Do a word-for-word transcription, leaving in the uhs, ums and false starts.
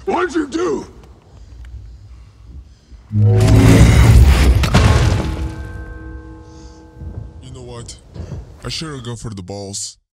What'd you do? You know what? I should have gone for the balls.